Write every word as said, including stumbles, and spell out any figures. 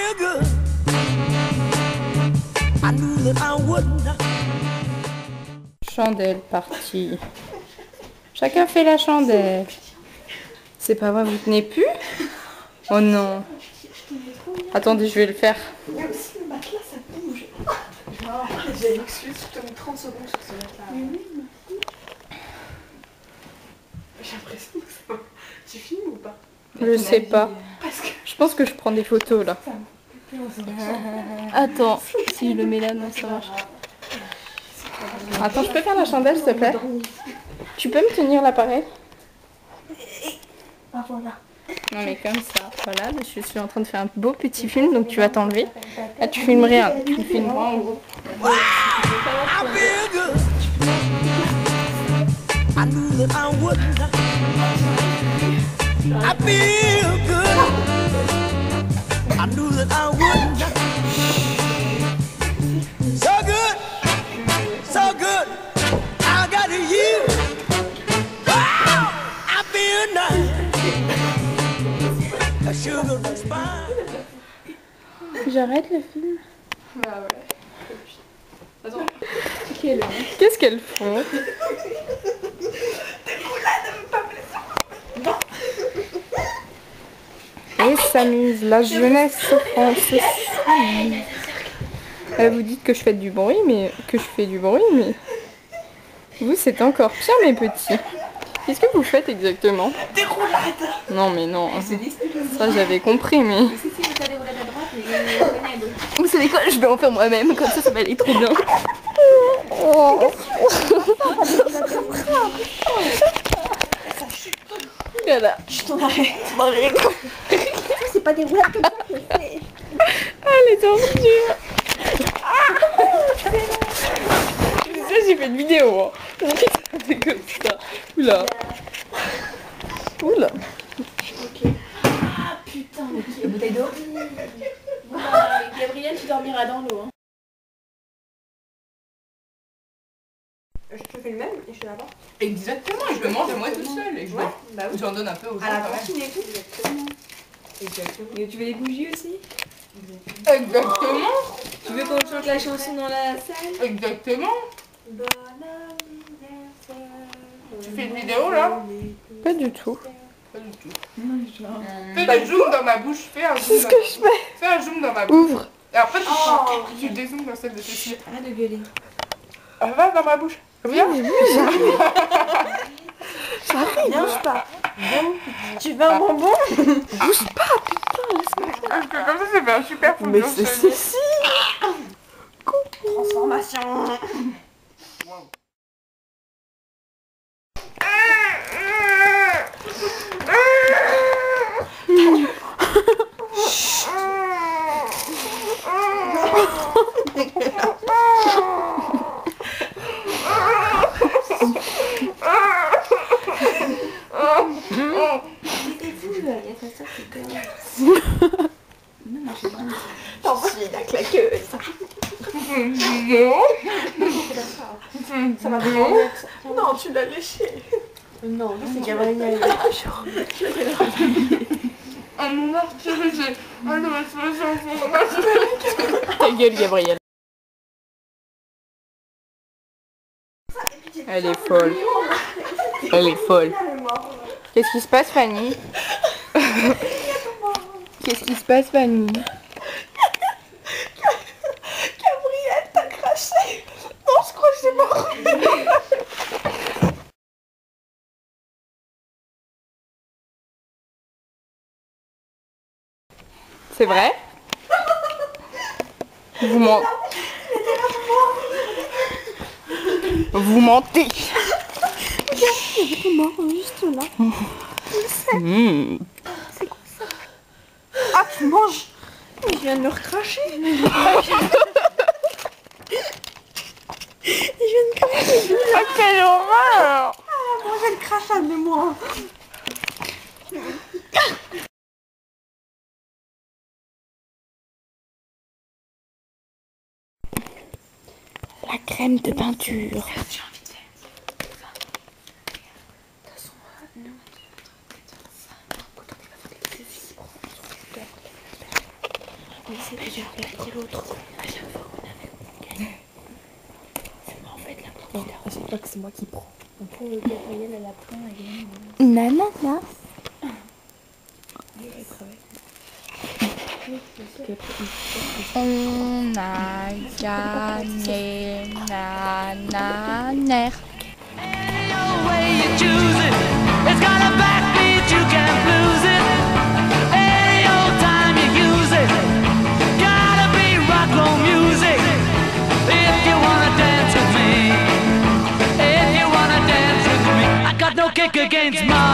Chandelle partie. Chacun fait la chandelle. C'est pas vrai, vous tenez plus? Oh non. Attendez, je vais le faire. Mais aussi le matelas, ça bouge. Oh, j'ai une excuse, je te mets trente secondes sur ce matelas. J'ai l'impression que ça... Tu filmes ou pas? Je sais pas. Je pense que je prends des photos là. Attends, si je le mets là, non, ça marche. Attends, je peux faire la chandelle, s'il te plaît? Tu peux me tenir l'appareil? Ah voilà. Non mais comme ça, voilà, je suis en train de faire un beau petit film, donc tu vas t'enlever. Là tu filmes rien, tu filmes en gros. J'arrête le film. Bah ouais. Attends. Qu'est-ce qu'elles font? Et s'amuse, la jeunesse française. Euh, vous dites que je fais du bruit, mais que je fais du bruit, mais vous c'est encore pire mes petits. Qu'est-ce que vous faites exactement? Des roulades. Non mais non, ça j'avais compris mais... Vous savez quoi, je vais en faire moi-même, comme ça ça va aller trop bien. Voilà. Je t'en arrête. C'est pas des roulades comme ça que je fais. Ah les tortures. Ça j'ai fait une vidéo. Hein. C'est comme ça. Oula. Oula. Ok. Ah putain, ok. Bouteille d'eau. Bah, Gabriel, tu dormiras dans l'eau. Hein. Je te fais le même et je te l'apporte. Exactement, je le mange moi toute seule et je ouais, bah oui. j'en donne un peu aux gens. À la cantine et tout. Exactement. Exactement. Et tu veux des bougies aussi? Exactement. Oh, tu veux qu'on chante la chanson dans la salle? Exactement. Bon anniversaire. Tu fais une vidéo là? Pas du tout. Pas du tout. Fais du zoom dans ma bouche, fais un zoom. C'est ce que je fais. Fais un zoom dans ma bouche. Ouvre. Et après tu, oh, tu, tu dézoomes dans celle de Cécile. Arrête de gueuler. Ah, va dans ma bouche. Viens. J'arrive. Bouge pas. Bon. Tu veux un bonbon? Bouge pas, putain, laisse-moi. Parce que comme ça, ça fait un super fond. Mais c'est ceci. Transformation. Wow. Il a claqué. Ça va bien. Non, tu l'as léché. Non, c'est Gabriel. Ah mon article, j'ai... Ah non, Ta gueule, Gabriel. Elle est folle. Elle est folle. Qu'est-ce qui se passe, Fanny? Qu'est-ce qui se passe, Fanny? Gabriel, t'as craché. Non, je crois que j'ai mort. C'est vrai? Vous mentez. Vous mentez. Il était mort juste là. Mmh. C'est quoi ça? Ah, tu manges? Mais je viens de le recracher. Il vient de cracher. Ah, quelle horreur! Ah, mangez le crachat de moi. La crème de peinture. essaie de perdre l'autre. À chaque fois qu'on avait gagné. C'est moi en fait la première. À chaque fois que c'est moi qui prends. Donc pour Gabriel, elle a plein à gagner. Nanana. On a gagné, nananer. Kick against my